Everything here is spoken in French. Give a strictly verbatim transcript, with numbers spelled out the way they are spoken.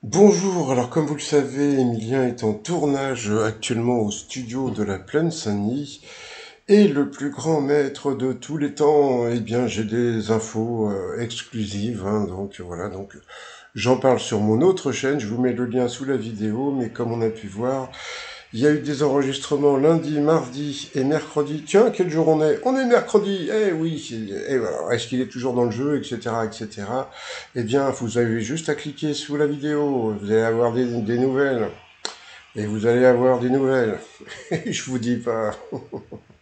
Bonjour, alors comme vous le savez, Emilien est en tournage actuellement au studio de la Plaine Saint-Denis et le plus grand maître de tous les temps, eh bien j'ai des infos euh, exclusives, hein, donc voilà, donc j'en parle sur mon autre chaîne, je vous mets le lien sous la vidéo, mais comme on a pu voir, il y a eu des enregistrements lundi, mardi et mercredi. Tiens, quel jour on est? On est mercredi. Eh oui. Et voilà. Est-ce qu'il est toujours dans le jeu, et cetera, et cetera. Eh bien, vous avez juste à cliquer sous la vidéo. Vous allez avoir des, des nouvelles. Et vous allez avoir des nouvelles. Je vous dis pas.